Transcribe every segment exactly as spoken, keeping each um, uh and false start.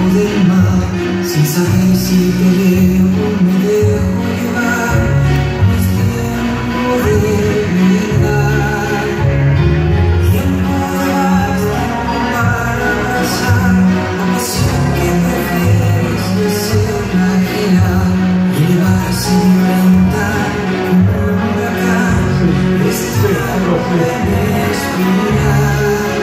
del mar, sin saber si te veo o me dejo llevar. No es tiempo de verdad, tiempo de más, tiempo para pasar. La pasión que prefieres es ser la real y elevarse violenta como un huracán. Es tiempo de respirar.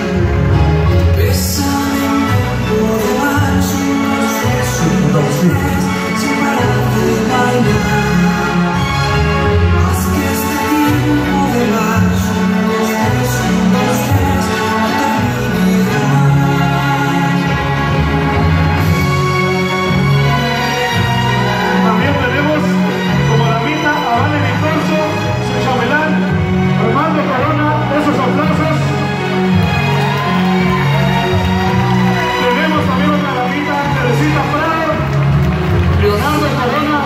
Sin parar de bailar, haz que este tiempo de marzo, un, dos, tres, un, dos, tres, no termine jamás. También tenemos como damita a Vale Nicolso, su chambelán, Armando Corona, esos aplausos. Tenemos también otra damita, Teresita Prado, Leonardo Corona,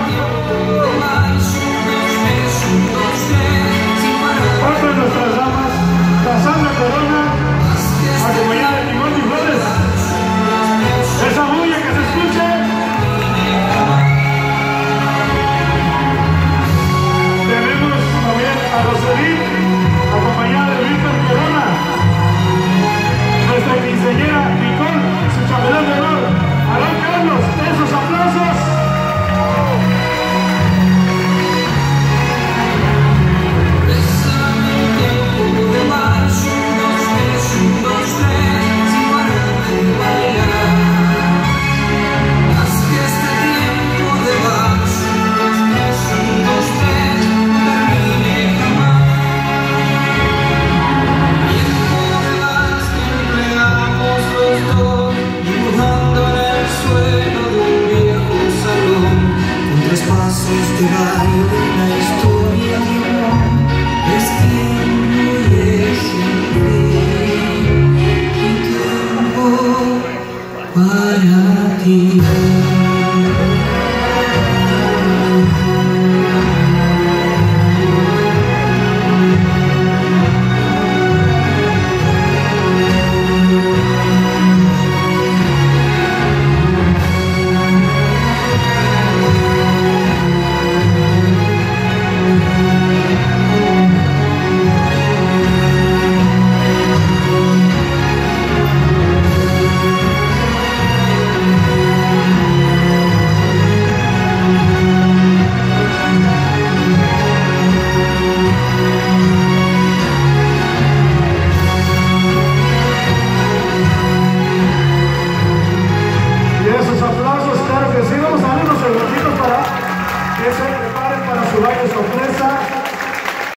otra de nuestras damas, Cassandra Corona, acompañada de Timón y Flores. Esa bulla que se escuche. Tenemos también a Roselín, acompañada de Víctor Corona, nuestra quinceañera Nicole, su chambelán de honor, Adán Carlos, esos aplausos. Pasos de baile, una historia de amor, es tiempo de sentir y tiempo para ti.